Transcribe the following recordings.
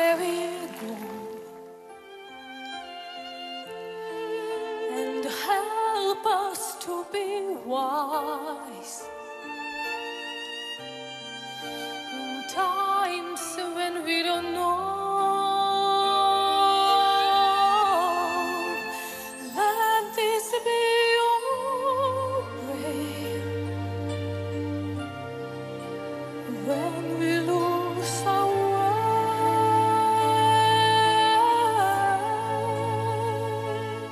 where we go and help us to be wise in times when we don't know. Let this be your prayer when we lose our way.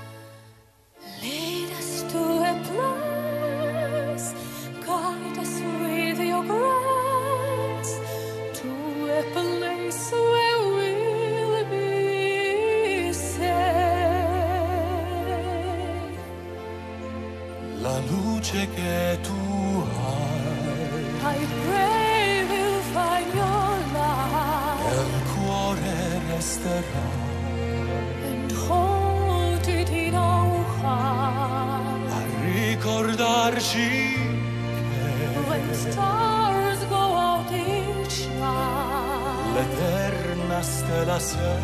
Lead us to a place, guide us with your grace, to a place where we'll be safe. La luce che tu hai, I pray we'll find your light nel cuore resterà. and hold it in our heart. A ricordarci When stars go out each night, l'eterna stella sei.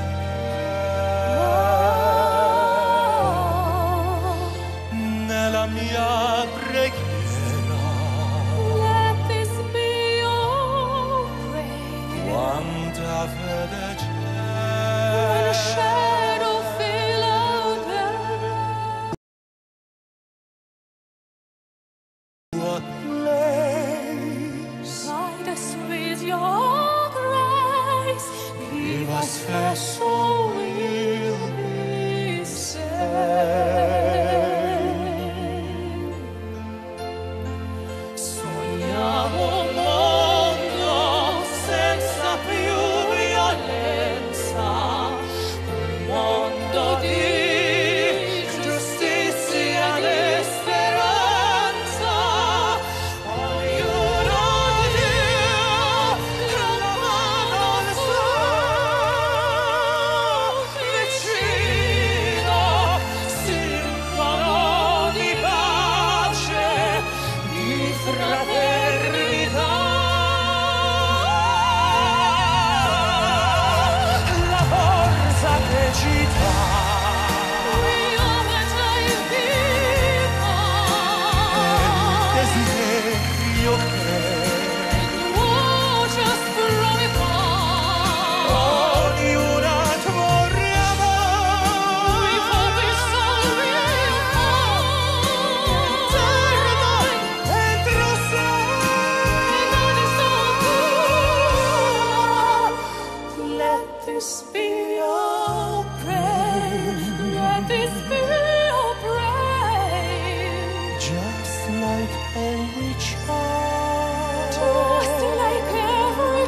Nella mia preghiera, let this be your prayer. quanta fede When a c'è. shadow fill out there, What place? guide us with your grace. Give us faith so we'll be safe. Sogniamo un mondo senza più violenza, un mondo di giustizia e speranza. Ognuno di una mano al suo vicino, simbolo di pace, di fraternità. La forza che ci dà Desiderio che ognuna vorremmo entro sé. Let this be your prayer. Let this be your prayer. Just like every child, Just like every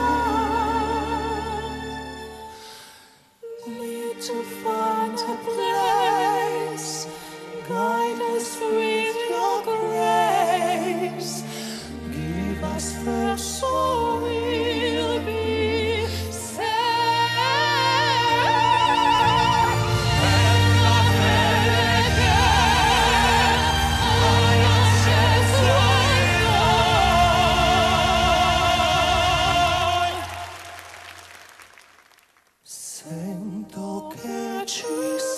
child, need to find a place. Guide us with your grace. Give us faith so we'll be safe. And la fede che hai acceso in noi. sento che ci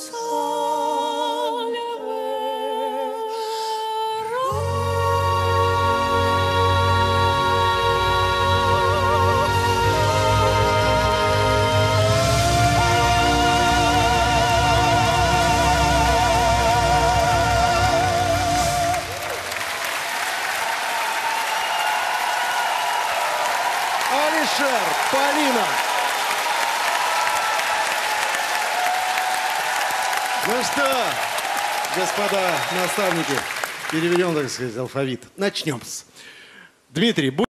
Алишер, Полина. Ну что, господа наставники, переведем, так сказать, алфавит. Начнем. Дмитрий, будь